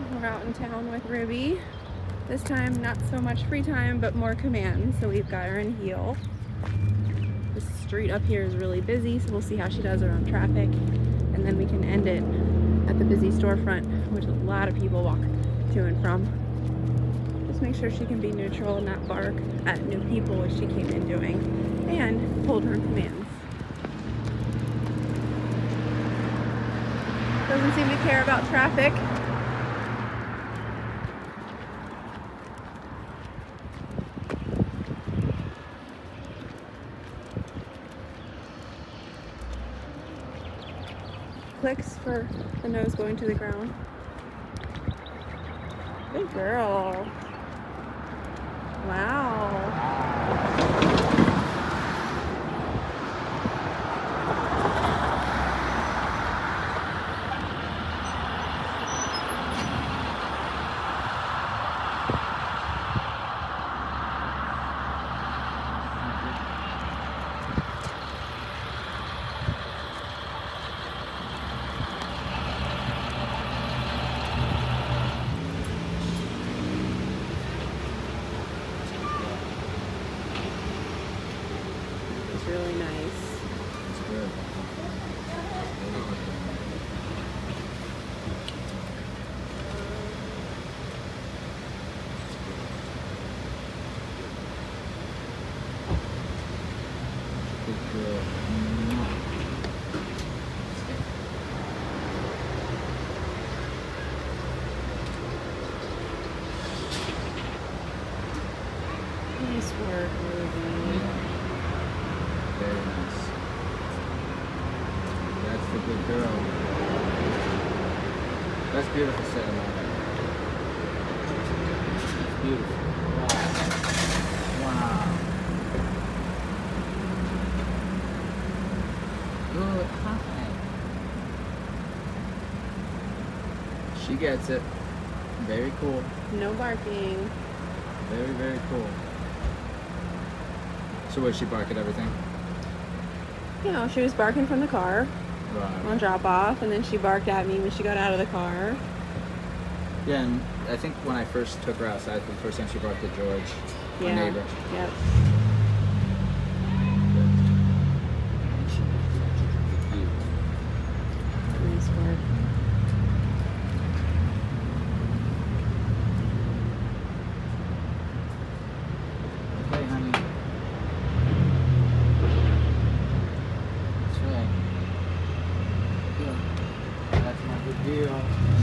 We're out in town with Ruby. This time, not so much free time, but more commands. So we've got her in heel. The street up here is really busy, so we'll see how she does around traffic. And then we can end it at the busy storefront, which a lot of people walk to and from. Just make sure she can be neutral and not bark at new people, which she came in doing, and hold her commands. Doesn't seem to care about traffic. Clicks for the nose going to the ground. Good girl. Wow. Really nice. It's good. Good girl. Nice work, Ruby. Very nice. That's the good girl. That's beautiful, Sarah. That's beautiful. Wow. Wow. Good. Hi. She gets it. Very cool. No barking. Very, very cool. So would she bark at everything? You know, she was barking from the car Right. on drop off, and then she barked at me when she got out of the car. Yeah, and I think when I first took her outside, the first time she barked at George, my neighbor. Yep. Nice work. Okay, honey. That's right. Yeah. That's my good deal.